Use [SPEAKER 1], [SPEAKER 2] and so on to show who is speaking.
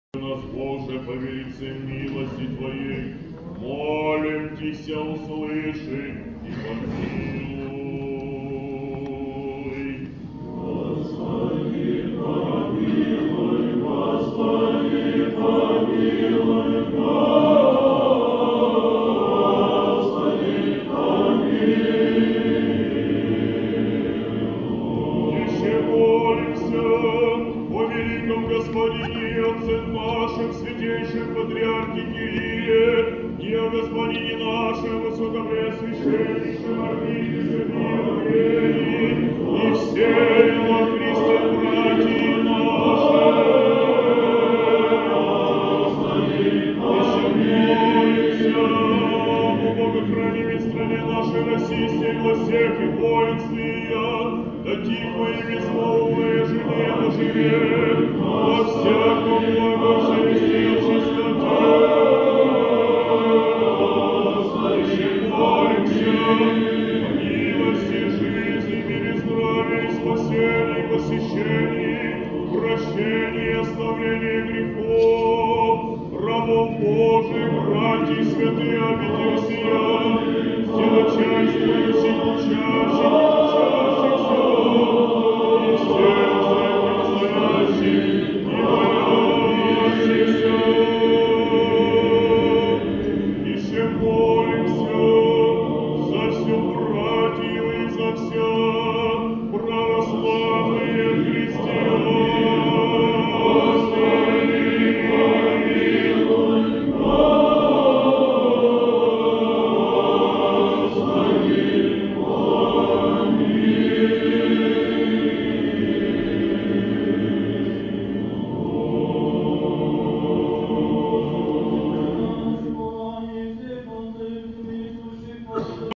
[SPEAKER 1] нас, Боже, по велице милости Твоей, молим Тися, услыши и помилуй. Господи, помилуй, Господи, помилуй, Господи, помилуй. Еще молимся о великом Господине, Отце нашем, святейшем Патриархе Кирилле, и о Господине нашем, Высокопреосвященнейшем архиепископе Евгении, и всей во Христе братья наши. Еще молимся о богохранимой стране нашей российской, во всех и воинствия, да тихо и бессловное жене поживет, во всяком благочестии и чистоте. Еще молимся о милости, жизни, мире, здравии, спасении, посещении, прощении, оставлении грехов, рабов Божьих, братьев святых, обитель сия,